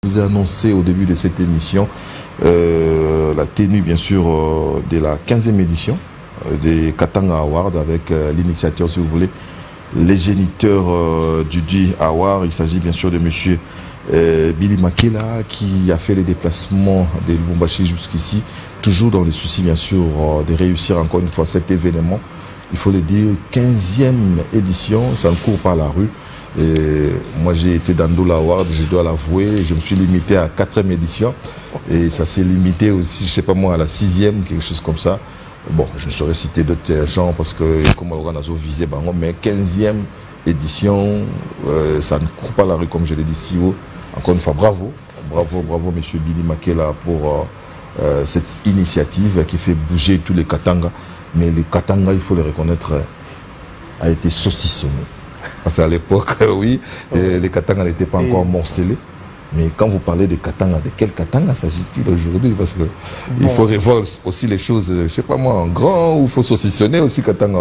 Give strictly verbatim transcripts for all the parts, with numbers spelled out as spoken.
vous ai annoncé au début de cette émission euh, la tenue, bien sûr, euh, de la quinzième édition euh, des Katanga Awards avec euh, l'initiateur, si vous voulez, les géniteurs euh, du D Award. Il s'agit bien sûr de monsieur euh, Billy Makela qui a fait les déplacements de Lubumbashi jusqu'ici, toujours dans le souci, bien sûr, euh, de réussir encore une fois cet événement. Il faut le dire, quinzième édition, ça ne court pas la rue. Et moi j'ai été dans Doula Award, je dois l'avouer, je me suis limité à quatrième édition et ça s'est limité aussi, je sais pas moi, à la sixième, quelque chose comme ça. Bon, je ne saurais citer d'autres gens parce que comme on a visé, mais quinzième édition, euh, ça ne court pas la rue comme je l'ai dit si haut. Encore une fois, bravo, bravo, Merci. bravo monsieur Billy Makela pour euh, euh, cette initiative qui fait bouger tous les Katanga. Mais les Katanga, il faut le reconnaître, a été saucissonné. Parce qu'à l'époque, oui, ouais. les Katanga n'étaient pas encore morcelés. Mais quand vous parlez de Katanga, de quel Katanga s'agit-il aujourd'hui? Parce que bon. il faut revoir aussi les choses, je ne sais pas moi, en grand, ou il faut saucissonner aussi Katanga.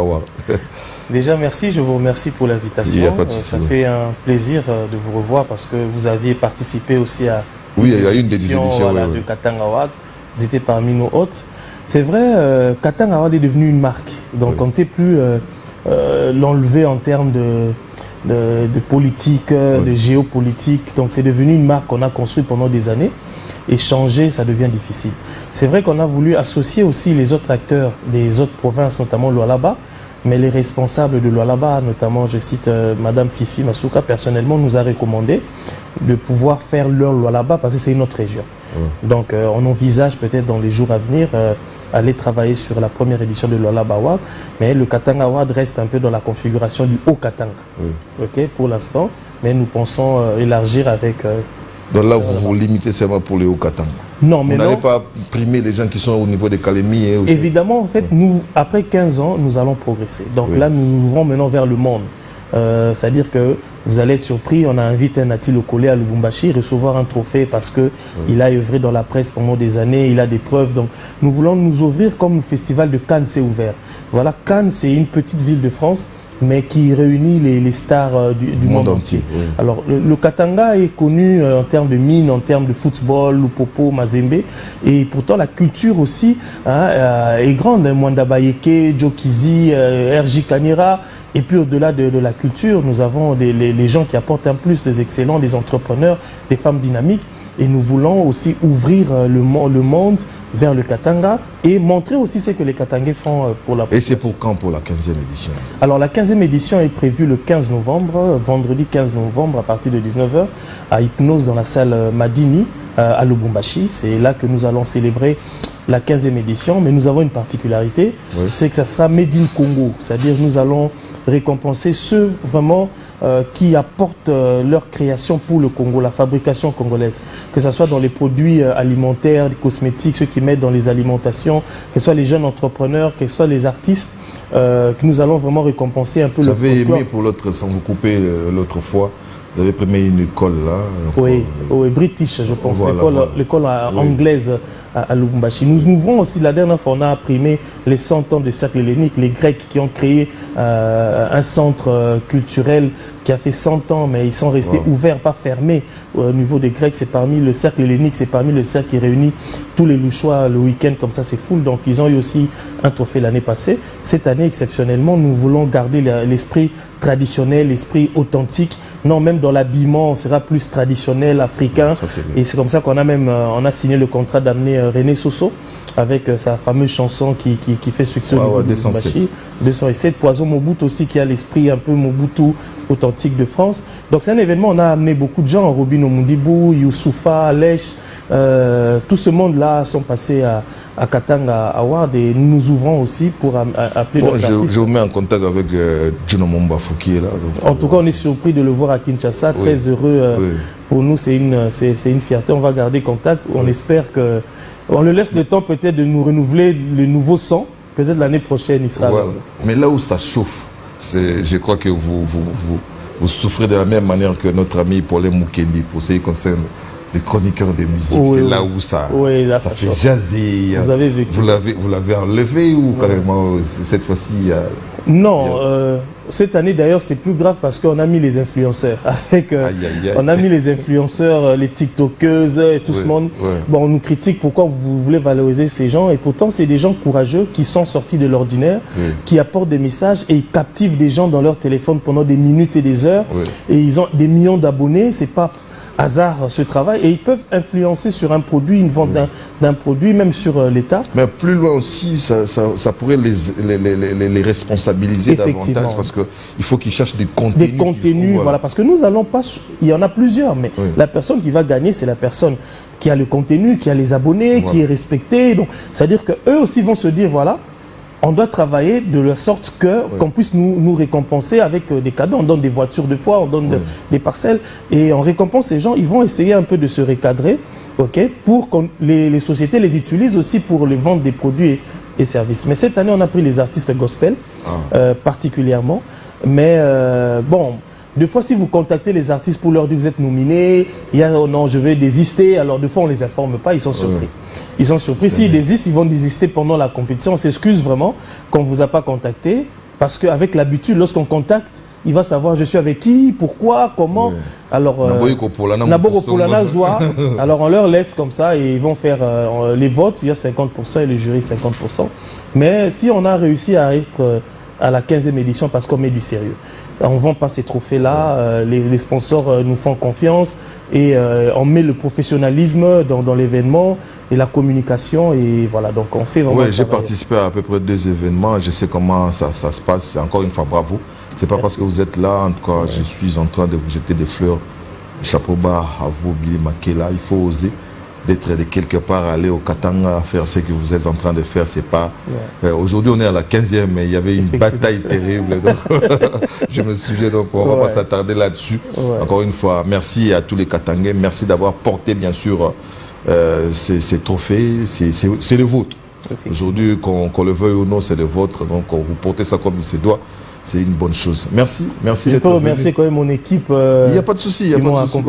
Déjà, merci, je vous remercie pour l'invitation. Ça fait un plaisir de vous revoir parce que vous aviez participé aussi à oui, il y a une des éditions voilà, oui, de oui. Katanga Award. Vous étiez parmi nos hôtes. C'est vrai, euh, Katanga Award est devenu une marque. Donc oui. on ne sait plus euh, euh, l'enlever en termes de... De, de politique, oui. de géopolitique. Donc c'est devenu une marque qu'on a construite pendant des années. Et changer, ça devient difficile. C'est vrai qu'on a voulu associer aussi les autres acteurs des autres provinces, notamment Lualaba, mais les responsables de Lualaba, notamment, je cite euh, Madame Fifi Masuka, personnellement, nous a recommandé de pouvoir faire leur Lualaba parce que c'est une autre région. Oui. Donc euh, on envisage peut-être dans les jours à venir euh, aller travailler sur la première édition de Lualaba Award, mais le Katanga Award reste un peu dans la configuration du Haut Katanga. Oui. Ok, pour l'instant, mais nous pensons euh, élargir avec... Euh, Donc là, vous vous limitez seulement pour les Haut Katanga. Non, mais vous n'allez pas primer les gens qui sont au niveau des Kalemi et aussi. Évidemment, en fait, oui. nous, après quinze ans, nous allons progresser. Donc oui. là, nous nous ouvrons maintenant vers le monde. Euh, C'est-à-dire que vous allez être surpris, on a invité un Ati Lokole à Lubumbashi recevoir un trophée parce qu'il oui. a œuvré dans la presse pendant des années, il a des preuves. Donc nous voulons nous ouvrir comme le festival de Cannes s'est ouvert. Voilà, Cannes c'est une petite ville de France mais qui réunit les, les stars euh, du, du monde, monde entier. Oui. Alors, le, le Katanga est connu euh, en termes de mines, en termes de football, Lupopo, Mazembe, et pourtant la culture aussi hein, euh, est grande. Mwanda Bayeke, Jokizi, euh, R J Kanira, et puis au-delà de, de la culture, nous avons des, les, les gens qui apportent un plus, des excellents, des entrepreneurs, des femmes dynamiques. Et nous voulons aussi ouvrir le, le monde vers le Katanga et montrer aussi ce que les Katangais font pour la population. Et c'est pour quand pour la quinzième édition? Alors la quinzième édition est prévue le quinze novembre, vendredi quinze novembre à partir de dix-neuf heures à Hypnose dans la salle Madini à Lubumbashi. C'est là que nous allons célébrer la quinzième édition, mais nous avons une particularité, oui. c'est que ça sera Made in Congo, c'est-à-dire nous allons récompenser ceux vraiment euh, qui apportent euh, leur création pour le Congo, la fabrication congolaise, que ce soit dans les produits euh, alimentaires, des cosmétiques, ceux qui mettent dans les alimentations, que ce soit les jeunes entrepreneurs, que ce soit les artistes, euh, que nous allons vraiment récompenser un peu le folklore. J'avais aimé pour l'autre, sans vous couper euh, l'autre fois, vous avez primé une école là. Oui, euh, oui, British, je pense, l'école voilà, voilà. anglaise à, à Lubumbashi. Nous ouvrons aussi, la dernière fois, on a primé les cent ans de cercle hellénique, les Grecs qui ont créé euh, un centre euh, culturel qui a fait cent ans, mais ils sont restés wow. ouverts, pas fermés. Au niveau des Grecs, c'est parmi le cercle hellénique, c'est parmi le cercle qui réunit tous les Louchois le week-end, comme ça c'est full. Donc ils ont eu aussi un trophée l'année passée. Cette année, exceptionnellement, nous voulons garder l'esprit traditionnel, l'esprit authentique. Non, même dans l'habillement, on sera plus traditionnel, africain. Ça, et c'est comme ça qu'on a même on a signé le contrat d'amener René Soso avec sa fameuse chanson qui, qui, qui fait succès wow, au niveau de Lubumbashi. deux cent sept. Poison Mobutu aussi qui a l'esprit un peu Mobutu authentique de France. Donc c'est un événement, on a amené beaucoup de gens, Robin Omundibou, Youssoufa, Alech, euh, tout ce monde-là sont passés à, à Katanga Award et nous nous ouvrons aussi pour a, a, appeler bon, je, je vous mets en contact avec euh, Juno Mombafu qui est là. Donc, en tout cas, on est surpris de le voir à Kinshasa, oui. très heureux. Euh, oui. Pour nous, c'est une, c'est, c'est une fierté, on va garder contact. On oui. espère que... On le laisse le temps peut-être de nous renouveler le nouveau son. Peut-être l'année prochaine, il sera... Voilà. Mais là où ça chauffe, je crois que vous, vous, vous, vous souffrez de la même manière que notre ami Paulin Mukendi pour ce qui concerne les chroniqueurs de musique, oui, c'est oui. là où ça, oui, là, ça, ça fait jaser. Vous avez vécu. Vous l'avez, vous l'avez enlevé ou oui. carrément cette fois-ci euh, Non, a... euh, cette année d'ailleurs c'est plus grave parce qu'on a mis les influenceurs. Avec, euh, aïe, aïe, aïe. On a mis les influenceurs, les tiktokeuses et tout oui, ce monde. Oui. Bon, on nous critique pourquoi vous voulez valoriser ces gens et pourtant c'est des gens courageux qui sont sortis de l'ordinaire, oui. qui apportent des messages et ils captivent des gens dans leur téléphone pendant des minutes et des heures. Oui. Et ils ont des millions d'abonnés, c'est pas hasard ce travail et ils peuvent influencer sur un produit, une vente oui. d'un produit, même sur euh, l'État. Mais plus loin aussi, ça, ça, ça pourrait les, les, les, les responsabiliser davantage parce qu'il faut qu'ils cherchent des contenus. Des contenus, font, voilà. voilà. Parce que nous allons pas... Il y en a plusieurs, mais oui. la personne qui va gagner, c'est la personne qui a le contenu, qui a les abonnés, voilà. qui est respectée. Donc, c'est-à-dire qu'eux aussi vont se dire, voilà, on doit travailler de la sorte que oui. qu'on puisse nous, nous récompenser avec euh, des cadeaux. On donne des voitures de fois, on donne oui. de, des parcelles et on récompense ces gens. Ils vont essayer un peu de se recadrer, ok, pour que les, les sociétés les utilisent aussi pour les vendre des produits et, et services. Mais cette année, on a pris les artistes gospel ah. euh, particulièrement. Mais euh, bon... Des fois, si vous contactez les artistes pour leur dire que vous êtes nominé, il y a oh non, je vais désister. Alors, des fois, on ne les informe pas, ils sont surpris. Ils sont surpris. S'ils désistent, ils vont désister pendant la compétition. On s'excuse vraiment qu'on ne vous a pas contacté. Parce qu'avec l'habitude, lorsqu'on contacte, il va savoir je suis avec qui, pourquoi, comment. Oui. Alors, euh, alors, on leur laisse comme ça et ils vont faire euh, les votes. Il y a cinquante pour cent et le jury cinquante pour cent. Mais si on a réussi à être euh, à la quinzième édition parce qu'on met du sérieux. On ne vend pas ces trophées-là, euh, les, les sponsors euh, nous font confiance et euh, on met le professionnalisme dans, dans l'événement et la communication et voilà, donc on fait vraiment... Oui, j'ai participé à à peu près deux événements, je sais comment ça, ça se passe, encore une fois bravo. C'est pas Merci. Parce que vous êtes là, en tout cas, ouais. je suis en train de vous jeter des fleurs, chapeau bas à vous, Billy Makela, il faut oser d'être de quelque part, aller au Katanga, faire ce que vous êtes en train de faire, c'est pas... Ouais. Euh, Aujourd'hui, on est à la quinzième, mais il y avait une bataille terrible. Donc, je me souviens, donc on ne ouais. va pas s'attarder là-dessus. Ouais. Encore une fois, merci à tous les Katangais, merci d'avoir porté, bien sûr, euh, ces, ces trophées, c'est le vôtre. Aujourd'hui, qu'on qu'on le veuille ou non, c'est le vôtre, donc vous portez ça comme il se doit. C'est une bonne chose. Merci. Merci. Je peux remercier quand même mon équipe. Euh, il n'y a pas de souci. Il n'y a pas de souci.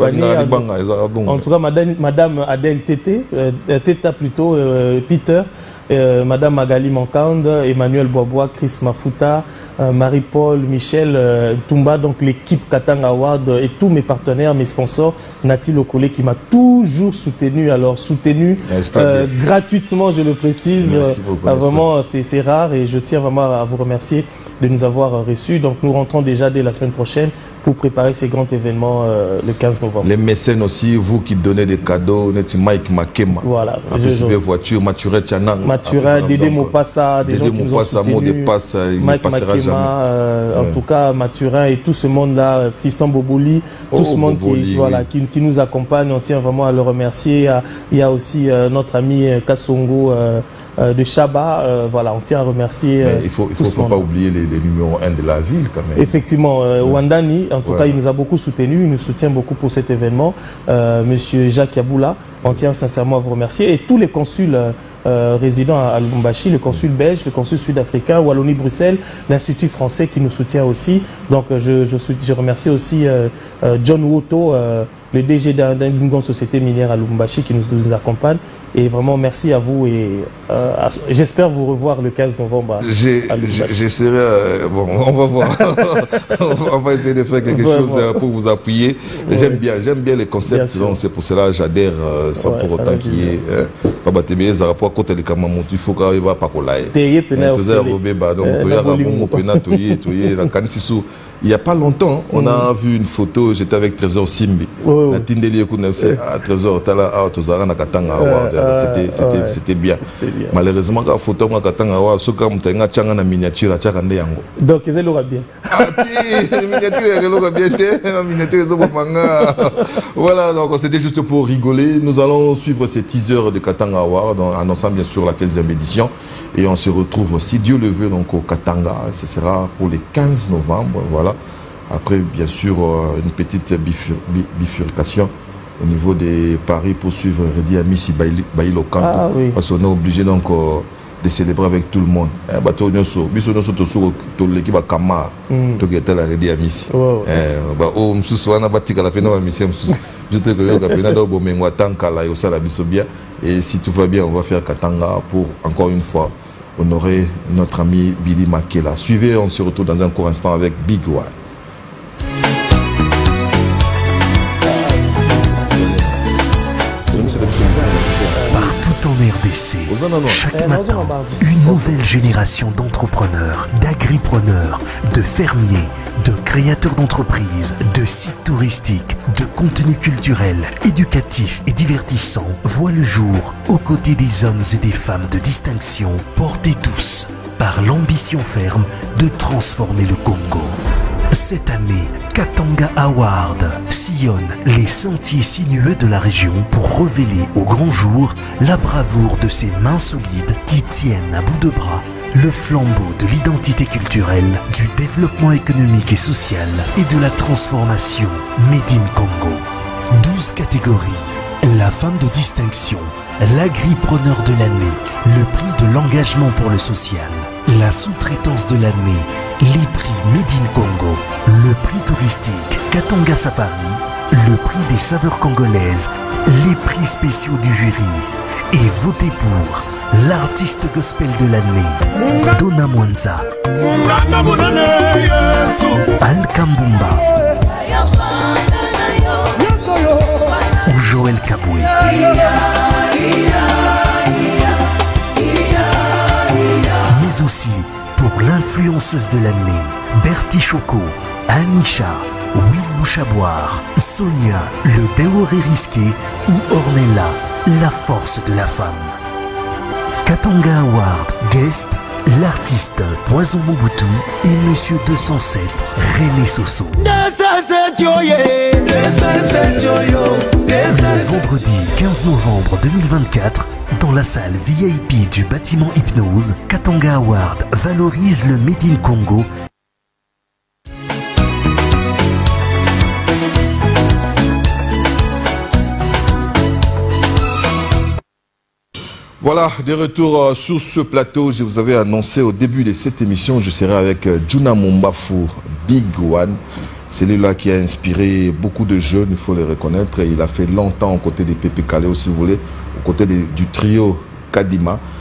En tout cas, madame, madame Adèle Tété, euh, Téta plutôt, euh, Peter, euh, madame Magali Mankand, Emmanuel Boisbois, Chris Mafuta, euh, Marie-Paul, Michel euh, Toumba, donc l'équipe Katanga Award et tous mes partenaires, mes sponsors, Nati Lokole qui m'a toujours soutenu, alors soutenu euh, gratuitement, je le précise. Beaucoup, euh, vraiment, c'est rare et je tiens vraiment à vous remercier de nous avoir reçus. Donc nous rentrons déjà dès la semaine prochaine pour préparer ces grands événements euh, le quinze novembre. Les mécènes aussi, vous qui donnez des cadeaux, Mike Makema, voilà, je voiture, Mathurin Tchanan, Mathurin, Dédé Mopassa, des gens qui nous ont soutenus, Mike Makema, euh, ouais. en tout cas Mathurin et tout ce monde-là, Fiston Boboli, oh, tout ce monde Boboli, qui, voilà, oui. qui, qui nous accompagne, on tient vraiment à le remercier. Il y a, il y a aussi euh, notre ami Kassongo euh, euh, de Chaba, euh, voilà, on tient à remercier. Euh, il ne faut, il faut, faut pas oublier les, les numéros un de la ville quand même. Effectivement, euh, ouais. Wandani, en tout ouais. cas, il nous a beaucoup soutenu, il nous soutient beaucoup pour cet événement. Euh, Monsieur Jacques Yaboula, on tient sincèrement à vous remercier. Et tous les consuls euh, résidents à, à Lubumbashi, le consul belge, le consul sud-africain, Wallonie-Bruxelles, l'Institut français qui nous soutient aussi. Donc je, je, je remercie aussi euh, euh, John Woto, euh, le D G d'une grande société minière à Lubumbashi qui nous, nous accompagne. Et vraiment merci à vous et euh, j'espère vous revoir le quinze novembre à, à Lubumbashi. J'essaierai, euh, bon, on va voir. on va essayer de faire quelque ouais, chose ouais. pour vous appuyer. Ouais. J'aime bien, j'aime bien les concepts, c'est pour cela j'adhère euh, sans ouais, pour autant qu'il y ait pas battre bien ça rapport à côté de Kamamoto, il faut qu'il va pas coller. Il n'y a pas longtemps, on a vu une photo, j'étais avec Trésor Simbi. À Trésor, c'était bien. Malheureusement, la photo, on miniature. Donc, c'est l'aura bien. Voilà, donc c'était juste pour rigoler. Nous allons suivre ces teasers de Katanga Award, en annonçant bien sûr la quinzième édition. Et on se retrouve, si Dieu le veut, donc au Katanga. Ce sera pour le quinze novembre. Voilà. Après, bien sûr, une petite bifurcation au niveau des paris pour suivre Redi Amissi Baïlokan. Ah, oui. Parce qu'on est obligé donc de célébrer avec tout le monde. Bato nyonso, biso nyonso to soko to l'équipe ba kama to keta la redi amisi. Eh ba o msusu wana batika la pena ba misi msusu. Juste que yoka pena do bomengo tanka la yo sala biso bien et si tout va bien on va faire Katanga pour encore une fois honorer notre ami Billy Makela. Suivez, on se retrouve dans un court instant avec Big One. Partout en R D C, chaque matin, une nouvelle génération d'entrepreneurs, d'agripreneurs, de fermiers, de créateurs d'entreprises, de sites touristiques, de contenus culturels, éducatifs et divertissants voit le jour aux côtés des hommes et des femmes de distinction, portés tous par l'ambition ferme de transformer le Congo. Cette année, Katanga Award sillonne les sentiers sinueux de la région pour révéler au grand jour la bravoure de ces mains solides qui tiennent à bout de bras le flambeau de l'identité culturelle, du développement économique et social et de la transformation Made in Congo. douze catégories, la femme de distinction, l'agripreneur de l'année, le prix de l'engagement pour le social, la sous-traitance de l'année, les prix Made in Congo, le prix touristique Katanga Safari, le prix des saveurs congolaises, les prix spéciaux du jury et votez pour l'artiste gospel de l'année, Donna Mwanza, Al Kambumba ou Joël Kaboué. Mais aussi pour l'influenceuse de l'année, Bertie Choco, Anisha, Will Bouchaboire, Sonia, le déoré risqué ou Ornella, la force de la femme. Katanga Award Guest, l'artiste Poison Mobutu et Monsieur deux cent sept, René Soso. Le vendredi quinze novembre deux mille vingt-quatre, dans la salle V I P du bâtiment Hypnose, Katanga Award valorise le Made in Congo. Voilà, de retour euh, sur ce plateau. Je vous avais annoncé au début de cette émission, je serai avec euh, Juna Mombafu, Big One. C'est lui-là qui a inspiré beaucoup de jeunes, il faut le reconnaître. Et il a fait longtemps aux côtés des Pépé Kaleo, si vous voulez, aux côtés de, du trio Kadima.